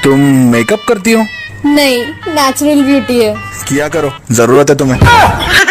तुम मेकअप करती हो? नहीं, नेचुरल ब्यूटी है। किया करो, जरूरत है तुम्हें।